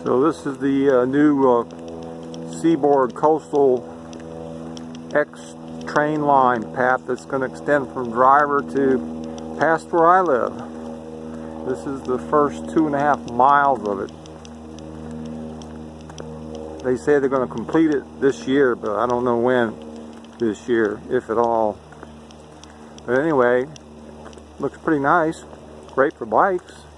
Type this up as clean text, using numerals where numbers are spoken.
So this is the new Seaboard Coastal X train line path that's going to extend from Driver to past where I live. This is the first 2.5 miles of it. They say they're going to complete it this year, but I don't know when this year, if at all. But anyway, looks pretty nice. Great for bikes.